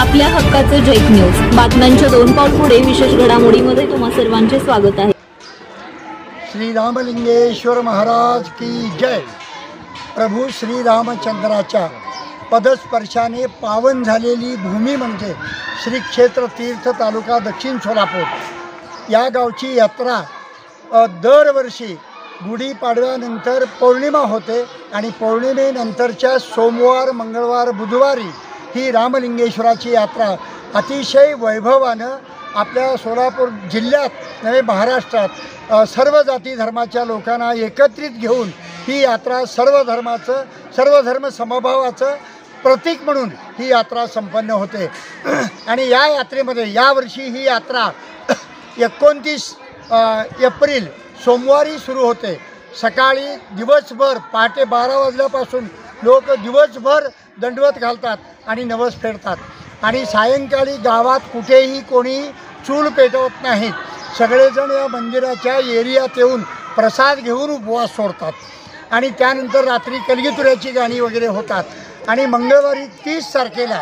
आपल्या हक्काचं Jack news बातम्यांच्या 2 पाऊल पुढे विशेष घडामोडीमध्ये तुम्हा सर्वांचे स्वागत आहे। श्री रामलिंगेश्वर महाराज की जय। प्रभू श्री रामचंद्राच्या पदस्पर्शाने पावन झालेली भूमी म्हणजे श्री क्षेत्र तीर्थ तालुका दक्षिण सोलापूर या गावची यात्रा दरवर्षी गुढीपाडव्यानंतर पौर्णिमा होते आणि पौर्णिमेनंतरच्या सोमवार मंगळवार बुधवारी ही रामलिंगेश्वराची यात्रा अतिशय वैभवानं आपल्या सोलापूर जिल्ह्यात नव्हे महाराष्ट्रात सर्व जाती धर्माच्या लोकांना एकत्रित घेऊन ही यात्रा सर्व धर्म समभावाचं प्रतीक म्हणून ही यात्रा संपन्न होते। आणि या यात्रेमध्ये यावर्षी ही यात्रा 29 एप्रिल सोमवारी सुरू होते। सकाळी दिवसभर पहाटे 12 वाजल्यापासून लोक दिवसभर दंडवत घालतात आणि नवस फेडतात आणि सायंकाळी गावात कुठेही कोणी चूल पेटवत नाहीत। सगळेजण या मंदिराच्या एरियात येऊन प्रसाद घेऊन उपवास सोडतात आणि त्यानंतर रात्री कलगीतुऱ्याची गाणी वगैरे होतात आणि मंगळवारी 30 तारखेला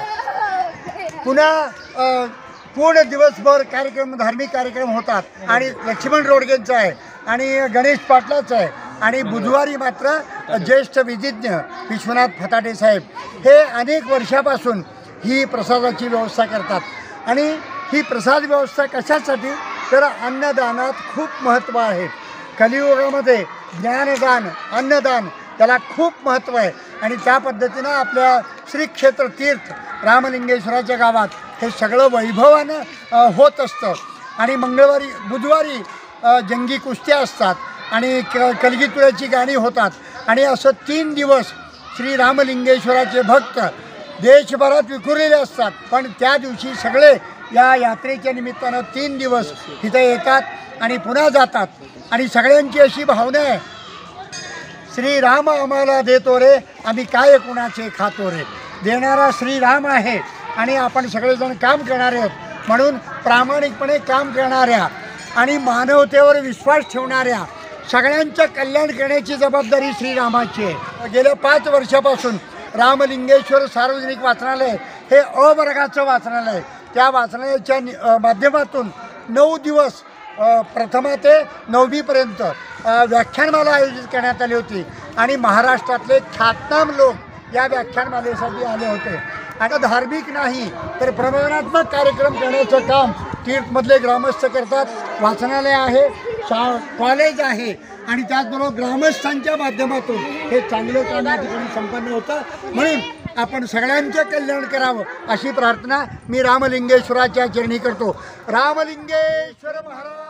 पुन्हा पूर्ण दिवसभर कार्यक्रम धार्मिक कार्यक्रम होतात आणि लक्ष्मण रोडगेंचा आहे आणि गणेश पाटलाचं आहे आणि बुधवारी मात्र ज्येष्ठ विधिज्ञ विश्वनाथ फताटे साहेब हे अनेक वर्षापासून ही प्रसादाची व्यवस्था करतात। आणि ही प्रसाद व्यवस्था कशासाठी तर अन्नदानात खूप महत्त्व आहे। कलियुगामध्ये ज्ञानदान अन्नदान त्याला खूप महत्त्व आहे आणि त्या पद्धतीनं आपल्या श्री क्षेत्र तीर्थ रामलिंगेश्वराच्या गावात हे सगळं वैभवानं होत असतं। आणि बुधवारी जंगी कुस्त्या असतात आणि कलगीतुऱ्याची गाणी होतात आणि असं 3 दिवस श्री रामलिंगेश्वराचे भक्त देशभरात विखुरलेले असतात। पण त्या दिवशी सगळे या यात्रेच्या निमित्तानं 3 दिवस इथे येतात आणि पुन्हा जातात आणि सगळ्यांची अशी भावना आहे, श्रीराम आम्हाला देतो रे, आम्ही काय कुणाचे खातो रे। देणारा श्रीराम आहे आणि आपण सगळेजण काम करणारे आहोत म्हणून प्रामाणिकपणे काम करणाऱ्या आणि मानवतेवर विश्वास ठेवणाऱ्या सगळ्यांचं कल्याण करण्याची जबाबदारी श्रीरामाची आहे। गेल्या 5 वर्षापासून रामलिंगेश्वर सार्वजनिक वाचनालय हे अ वर्गाचं वाचनालय आहे। त्या वाचनालयाच्या माध्यमातून 9 दिवस प्रथमा ते 9वीपर्यंत व्याख्यानमाला आयोजित करण्यात आली होती आणि महाराष्ट्रातले ख्यातनाम लोक या व्याख्यानमालेसाठी आले होते। आता धार्मिक नाही तर प्रबोधनात्मक कार्यक्रम करण्याचं काम तीर्थमधले ग्रामस्थ करतात। वाचनालय आहे, कॉलेज आहे आणि त्याचबरोबर ग्रामस्थांच्या माध्यमातून हे चांगलं काम या ठिकाणी संपन्न होतं। म्हणून आपण सगळ्यांचं कल्याण करावं अशी प्रार्थना मी रामलिंगेश्वराच्या चरणी करतो। रामलिंगेश्वर महाराज।